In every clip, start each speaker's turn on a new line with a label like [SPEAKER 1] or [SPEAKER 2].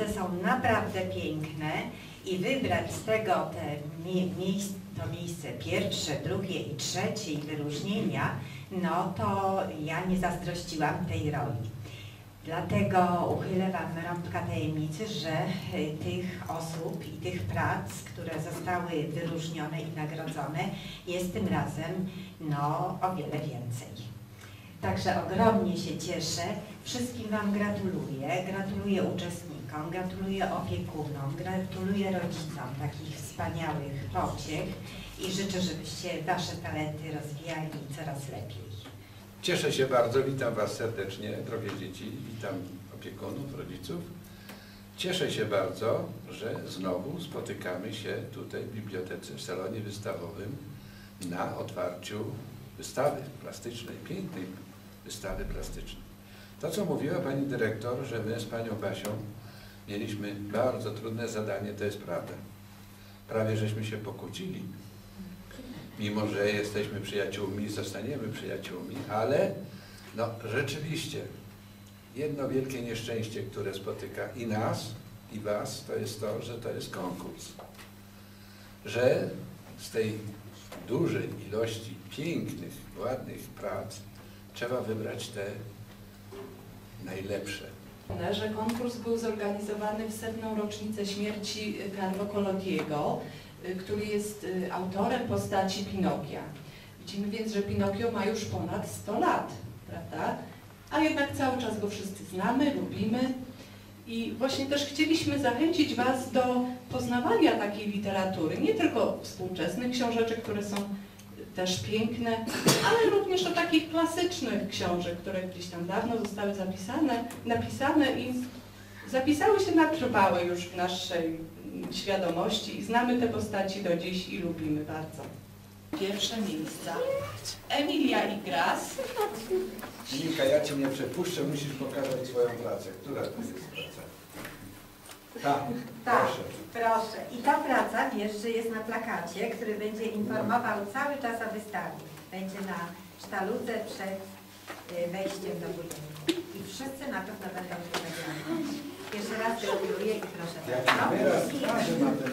[SPEAKER 1] one są naprawdę piękne i wybrać z tego to miejsce pierwsze, drugie i trzecie i wyróżnienia, no to ja nie zazdrościłam tej roli. Dlatego uchylę Wam rąbka tajemnicy, że tych osób i tych prac, które zostały wyróżnione i nagrodzone, jest tym razem no, o wiele więcej. Także ogromnie się cieszę. Wszystkim Wam gratuluję. Gratuluję uczestnikom, gratuluję opiekunom, gratuluję rodzicom takich wspaniałych pociech i życzę, żebyście Wasze talenty rozwijali coraz lepiej.
[SPEAKER 2] Cieszę się bardzo, witam Was serdecznie, drogie dzieci, witam opiekunów, rodziców. Cieszę się bardzo, że znowu spotykamy się tutaj w bibliotece, w salonie wystawowym na otwarciu wystawy plastycznej, pięknej wystawy plastycznej. To, co mówiła Pani Dyrektor, że my z Panią Basią mieliśmy bardzo trudne zadanie, to jest prawda. Prawie żeśmy się pokłócili. Mimo że jesteśmy przyjaciółmi, zostaniemy przyjaciółmi, ale no rzeczywiście jedno wielkie nieszczęście, które spotyka i nas, i Was, to jest to, że to jest konkurs. Że z tej dużej ilości pięknych, ładnych prac trzeba wybrać te najlepsze.
[SPEAKER 3] Że konkurs był zorganizowany w 100. rocznicę śmierci Carlo Collodiego, który jest autorem postaci Pinokia. Widzimy więc, że Pinokio ma już ponad 100 lat, prawda? A jednak cały czas go wszyscy znamy, lubimy. I właśnie też chcieliśmy zachęcić Was do poznawania takiej literatury, nie tylko współczesnych książeczek, które są też piękne, ale również do takich klasycznych książek, które gdzieś tam dawno zostały napisane i zapisały się na trwałe już w naszej świadomości i znamy te postaci do dziś i lubimy bardzo. Pierwsze miejsca. Emilia Igras.
[SPEAKER 2] Emilka, ja Cię nie przepuszczę, musisz pokazać swoją pracę. Która to jest praca?
[SPEAKER 1] Tak, proszę. I ta praca, wiesz, że jest na plakacie, który będzie informował cały czas o wystawie. Będzie na sztaludze przed wejściem do budynku. I wszyscy na pewno będą wystawiani. Jeszcze raz gratuluję i proszę bardzo.
[SPEAKER 2] Teraz każdy ma ten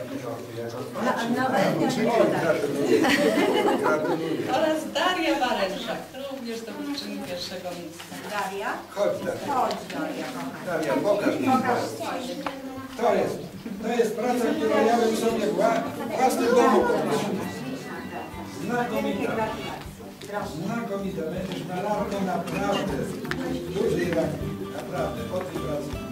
[SPEAKER 1] Gratuluję.
[SPEAKER 3] Oraz Daria Warenczak, również zdobywczyni pierwszego miejsca.
[SPEAKER 1] Daria?
[SPEAKER 2] Chodź, Daria.
[SPEAKER 1] Chodź, Daria, kochani.
[SPEAKER 2] Daria, pokaż mi.
[SPEAKER 1] Pokaż swoje.
[SPEAKER 2] To jest praca, którą ja bym sobie w własnym domu pomyślał. Znakomita. Znakomita. Będziesz malarką naprawdę. Duży jednak. Naprawdę. Pod tej pracy.